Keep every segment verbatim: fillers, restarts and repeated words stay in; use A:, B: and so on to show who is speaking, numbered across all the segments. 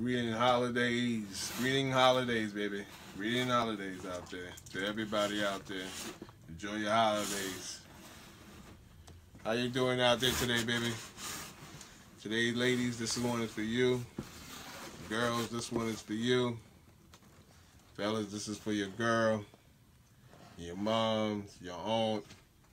A: Greeting holidays. Greeting holidays, baby. Greeting holidays out there. To everybody out there. Enjoy your holidays. How you doing out there today, baby? Today, ladies, this one is for you. Girls, this one is for you. Fellas, this is for your girl, your mom, your aunt,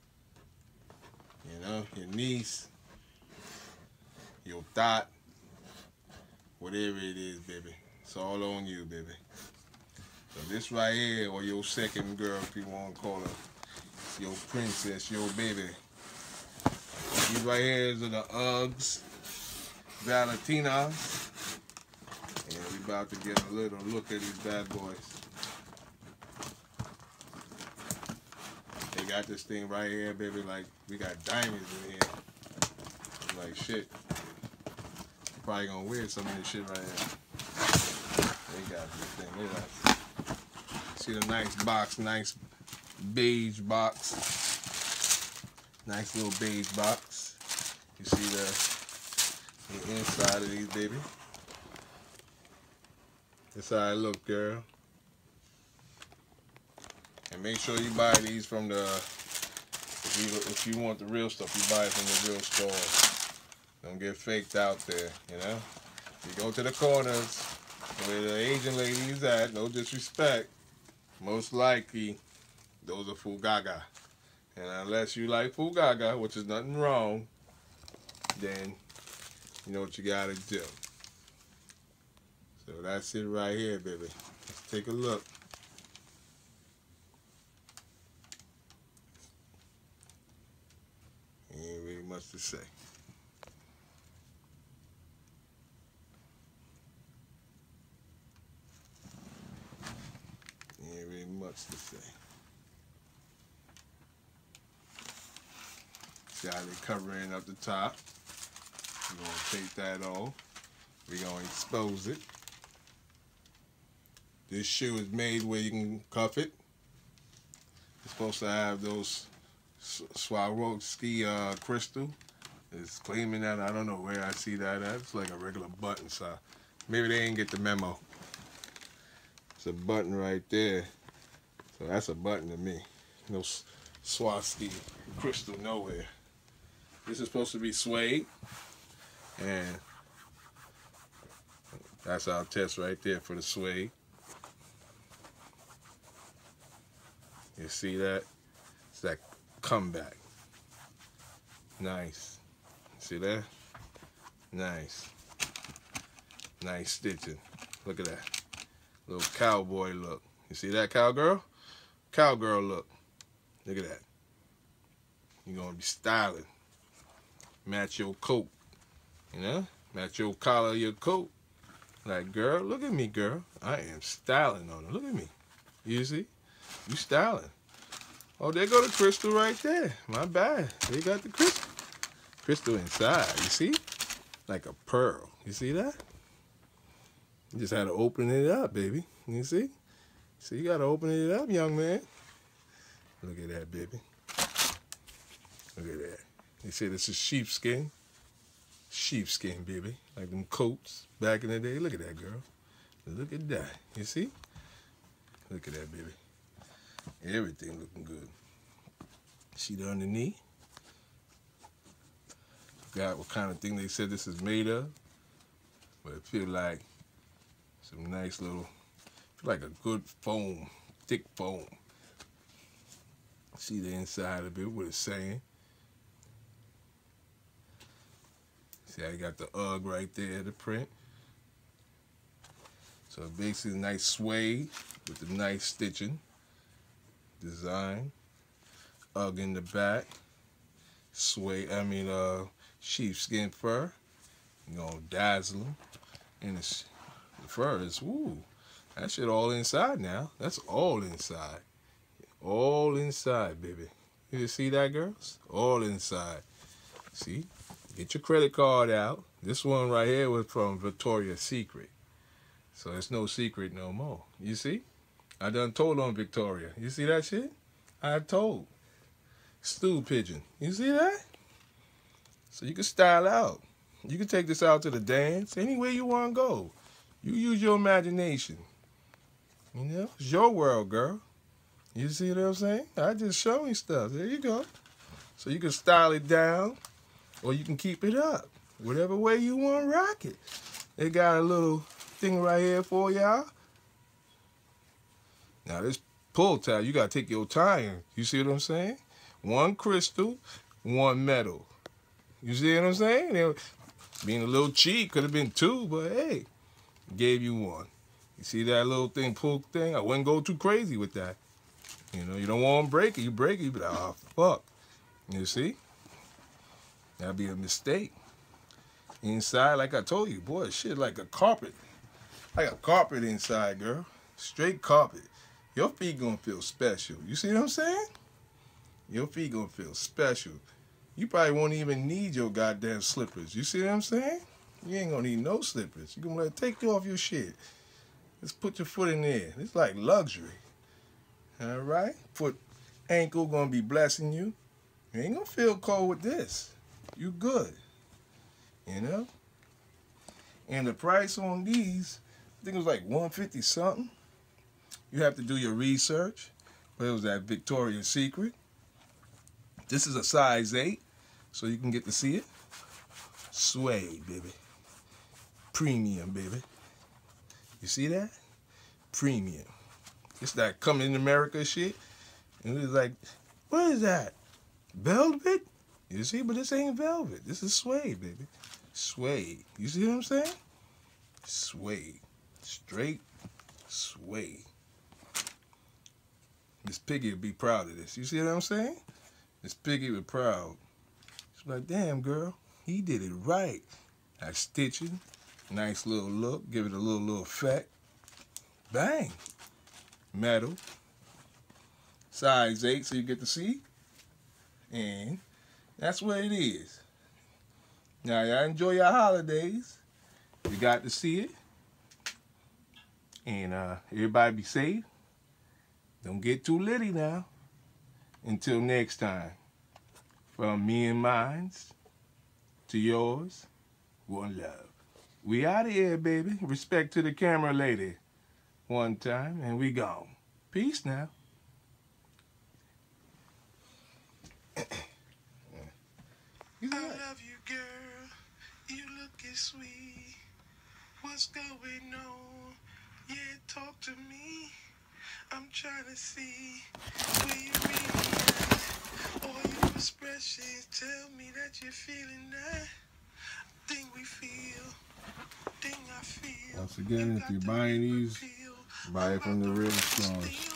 A: you know, your niece, your thought, whatever it is, baby. It's all on you, baby. So this right here, or your second girl, if you want to call her, your princess, your baby. These right here are the Uggs Valentinas. And we about to get a little look at these bad boys. They got this thing right here, baby, like we got diamonds in here. Like shit. Probably gonna wear some of this shit right here. They got this thing. Look at that. See the nice box, nice beige box. Nice little beige box. You see the, the inside of these, baby. That's how I look, girl. And make sure you buy these from the, if you, if you want the real stuff, you buy it from the real store. Don't get faked out there, you know? You go to the corners where the Asian ladies at, no disrespect, most likely those are Fugaga. And unless you like Fugaga, which is nothing wrong, then you know what you gotta do. So that's it right here, baby. Let's take a look. Ain't really much to say. Ain't really much to say. See how they covering up the top. We're gonna take that off. We're gonna expose it. This shoe is made where you can cuff it. It's supposed to have those Swarovski uh, crystal. It's claiming that. I don't know where I see that at. It's like a regular button, so maybe they didn't get the memo. It's a button right there. So that's a button to me. No Swarovski crystal nowhere. This is supposed to be suede. And that's our test right there for the suede. You see that? It's that comeback. Nice. See that? Nice. Nice stitching. Look at that. Little cowboy look. You see that, cowgirl? Cowgirl look. Look at that. You're going to be styling. Match your coat. You know? Match your collar of your coat. Like, girl, look at me, girl. I am styling on her. Look at me. You see? You styling. Oh, there go the crystal right there. My bad. They got the crystal. Crystal inside, you see? Like a pearl. You see that? You just had to open it up, baby. You see? So you got to open it up, young man. Look at that, baby. Look at that. They say this is sheepskin. Sheepskin, baby. Like them coats back in the day. Look at that, girl. Look at that. You see? Look at that, baby. Everything looking good. See the underneath? Forgot what kind of thing they said this is made of. But it feel like some nice little, feel like a good foam, thick foam. See the inside of it, what it's saying. See how you got the Ugg right there, the print. So basically nice suede with the nice stitching. Design. Ugg in the back. Suede, I mean, uh, sheepskin fur. You're gonna dazzle them. And the, the fur is, woo, that shit all inside now. That's all inside. All inside, baby. You see that, girls? All inside. See? Get your credit card out. This one right here was from Victoria's Secret. So it's no secret no more. You see? I done told on Victoria. You see that shit? I told. Stool pigeon. You see that? So you can style out. You can take this out to the dance, anywhere you want to go. You use your imagination. You know, it's your world, girl. You see what I'm saying? I just show you stuff. There you go. So you can style it down, or you can keep it up. Whatever way you want to rock it. They got a little thing right here for y'all. Now this pull tab, you gotta take your time. You see what I'm saying? One crystal, one metal. You see what I'm saying? They, being a little cheap, could have been two, but hey, gave you one. You see that little thing, pull thing? I wouldn't go too crazy with that. You know, you don't want to break it. You break it, you be like, oh, fuck. You see? That'd be a mistake. Inside, like I told you, boy, shit like a carpet. Like a carpet inside, girl. Straight carpet. Your feet gonna feel special. You see what I'm saying? Your feet gonna feel special. You probably won't even need your goddamn slippers. You see what I'm saying? You ain't gonna need no slippers. You gonna let take off your shit. Just put your foot in there. It's like luxury. All right? Foot, ankle gonna be blessing you. You ain't gonna feel cold with this. You good. You know? And the price on these, I think it was like one fifty something. You have to do your research. But it was at Victoria's Secret. This is a size eight, so you can get to see it. Suede, baby. Premium, baby. You see that? Premium. It's that coming in America shit. And it was like, what is that? Velvet? You see, but this ain't velvet. This is suede, baby. Suede. You see what I'm saying? Suede. Straight suede. Miss Piggy would be proud of this. You see what I'm saying? Miss Piggy would be proud. She's like, damn, girl, he did it right. That stitching, nice little look, give it a little, little effect. Bang. Metal. Size eight, so you get to see. And that's what it is. Now, y'all enjoy your holidays. You got to see it. And uh, everybody be safe. Don't get too litty now. Until next time. From me and mines to yours, one love. We out of here, baby. Respect to the camera lady. One time, and we gone. Peace now.
B: I love you, girl. You looking sweet. What's going on? Yeah, talk to me. I'm trying to see where you really at. All your expressions tell me that you're feeling that thing we feel. Thing I feel.
A: Once again,
B: You
A: if
B: got
A: you're
B: the
A: buying
B: real
A: these,
B: appeal.
A: buy it from the real stores.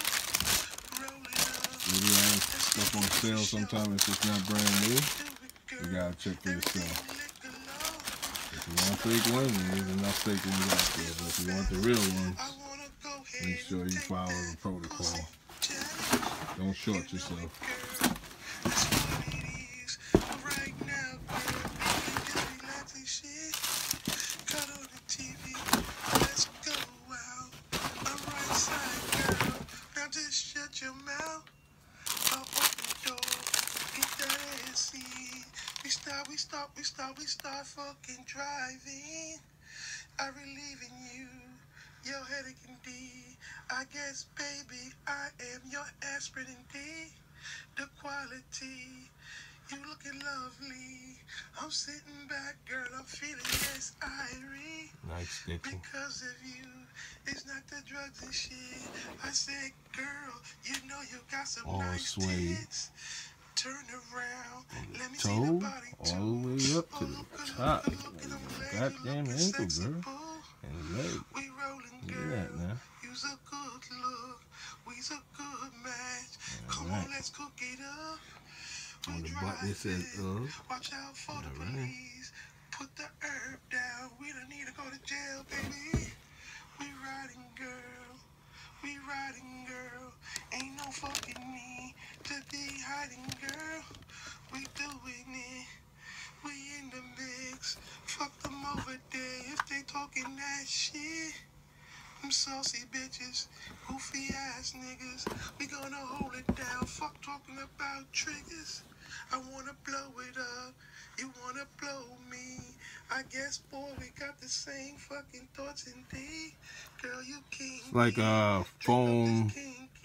B: Roll it up.
A: Maybe I ain't stuff on sale sometimes it's just not brand new.
B: Do it,
A: You
B: girl.
A: gotta check for yourself.
B: Everything lick along.
A: If you want fake ones, there's enough fake ones out there. But if you want the real ones,
B: I wanna go ahead
A: make sure
B: and
A: you
B: take
A: follow the
B: that
A: protocol.
B: pussy challenge.
A: Don't short
B: You know
A: yourself.
B: it, girl. That's what it is. But right now, girl, we can just relax and shit. Cut on the T V. Let's go out. I'm right side, girl. Now just shut your mouth. I'll open the door. Get that A C. We start, we start, we start, we start fucking driving. I relieve in you. Your headache indeed. I guess, baby, I am your aspirin indeed. The quality, you looking lovely. I'm sitting back, girl, I'm feeling yes, Irie.
A: Nice stitching.
B: Because of you, it's not the drugs and shit. I said, girl, you know you got some
A: All
B: nice
A: suede.
B: tits. Turn around, let me see
A: Toe
B: the body
A: all
B: too.
A: the way up to
B: Oh,
A: the
B: look, look,
A: top.
B: look, look, and I'm glad you
A: Goddamn
B: looking
A: ankle,
B: sexy,
A: girl.
B: boo.
A: And leg.
B: We rolling,
A: Look
B: girl.
A: at that now.
B: You's a good look. We's a good match.
A: All
B: Come
A: right.
B: on, let's cook it up. We
A: On the button it says
B: driving.
A: uh.
B: Watch out for the
A: All right.
B: police. Put the herb down. We don't need to go to jail, baby. We riding, girl. We riding, girl. Ain't no fucking me to be hiding, girl. We doing it. We in the mix. Fuck them over there if they talking that shit. Them saucy bitches, goofy ass niggas. We gonna hold it down. Fuck talking about triggers. I wanna blow it up. You wanna blow me. I guess, boy, we got the same fucking thoughts indeed. Girl, you king.
A: Like uh foam,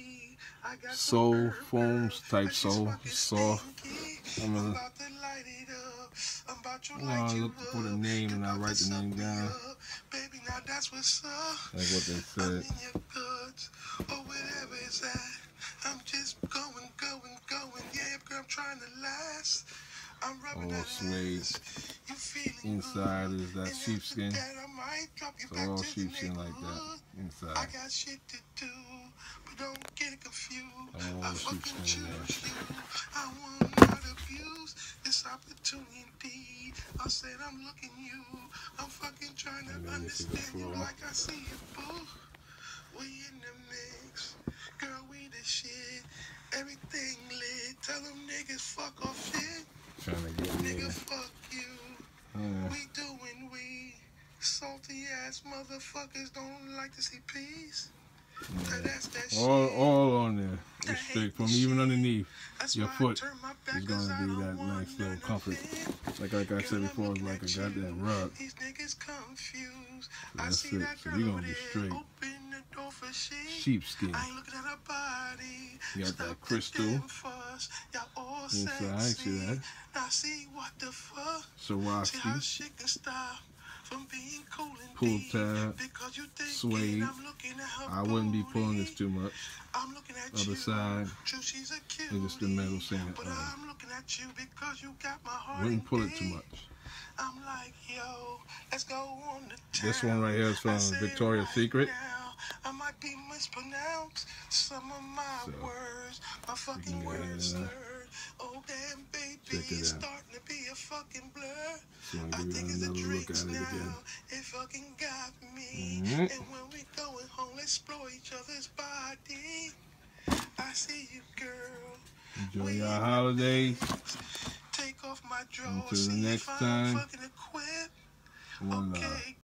A: soul, foams type soul, soft. I'm gonna,
B: about to light it up. I'm about to
A: well,
B: light
A: I
B: you
A: look for the name and I write the name down.
B: Baby, now that's what's up.
A: Like what they
B: I'm
A: said.
B: in your guts, or whatever it's at. I'm just going, going, going. Yeah, girl, I'm trying to last. I'm rubbing
A: All
B: that
A: suede.
B: ass. You feeling
A: Inside
B: good.
A: is that
B: And
A: sheepskin.
B: after that, I might drop you
A: So
B: back
A: all
B: to the
A: sheepskin like that
B: neighborhood. I
A: inside.
B: got shit to do, but don't get it confused.
A: All
B: I fucking
A: sheepskin in there.
B: choose you. I will not abuse this opportunity. I said I'm looking you. I'm fucking trying to
A: And then this is the
B: understand you
A: floor.
B: like I see you, boo. We in the mix, girl. We the shit. Everything lit. Tell them niggas fuck off shit.
A: Trying to get me
B: Nigga,
A: in.
B: fuck you.
A: Yeah.
B: We doing we. Salty ass motherfuckers don't like to see peace.
A: Yeah.
B: That's that
A: All,
B: shit.
A: all on there. It's straight from even underneath.
B: That's
A: your
B: why I
A: foot
B: turn my back,
A: is gonna
B: 'cause I
A: be
B: don't
A: that
B: want
A: nice little
B: none of
A: comfort.
B: it.
A: Like like I said
B: Girl, I'm
A: before, it's
B: looking
A: like a
B: at
A: goddamn
B: you.
A: rug.
B: These niggas confused. I
A: That's
B: see
A: it.
B: that
A: So
B: girl
A: you're
B: over
A: gonna be
B: there.
A: straight.
B: Open the door for shit.
A: Sheepskin.
B: I ain't looking at her body.
A: You got
B: Stop
A: that crystal
B: the damn fuss. Y'all all
A: inside. I
B: sexy.
A: see that.
B: Now see what the fuck. See how
A: Swarovski.
B: shit can stop from being cool and
A: Pull
B: deep.
A: tab.
B: Because you thinking
A: Suede.
B: I'm looking at her
A: I wouldn't be pulling this
B: booty.
A: too much.
B: I'm looking at
A: Other
B: you.
A: side.
B: True, she's a cutie.
A: And just the metal saying,
B: But
A: uh,
B: I'm looking at you because you got my heart.
A: wouldn't pull it too
B: engaged.
A: much.
B: I'm like, yo, let's go on the town.
A: This one right here is from
B: I say it
A: Victoria's
B: right
A: Secret.
B: now. I might be mispronounced some of my
A: So,
B: words. My
A: can
B: fucking
A: go ahead
B: words
A: and, uh,
B: slurred. Oh, damn, baby,
A: check it
B: it's
A: out.
B: starting to be a fucking blur.
A: So I'm
B: I
A: gonna give
B: think
A: you
B: it's the
A: another look
B: drinks
A: at it
B: now.
A: again.
B: It fucking got me.
A: Mhm.
B: And when we going home, let's explore each other's body. I see you, girl.
A: Enjoy your holidays.
B: Take off my drawers.
A: Until the
B: see
A: next
B: if I'm
A: time.
B: fucking equipped.
A: One love.
B: Okay,